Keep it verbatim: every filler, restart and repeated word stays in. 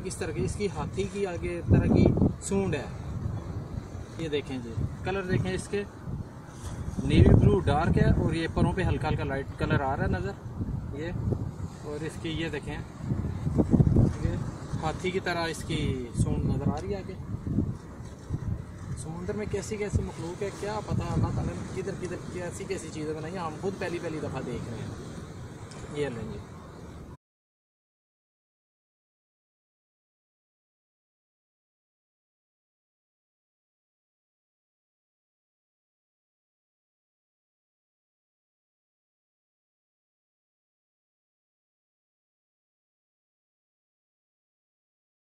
किस तरह की इसकी हाथी की आगे तरह की सूंड है। ये देखें जी, कलर देखें इसके, नेवी ब्लू डार्क है और ये परों पे हल्का हल्का लाइट कलर आ रहा है नज़र ये। और इसकी ये देखें, ये हाथी की तरह इसकी सूंड नज़र आ रही है आगे। समुंदर में कैसी कैसी मखलूक है क्या पता, अल्लाह ताला ने किधर किधर कैसी कैसी चीज़ें बनाई, हम खुद पहली पहली दफ़ा देख रहे हैं। ये लेंगे।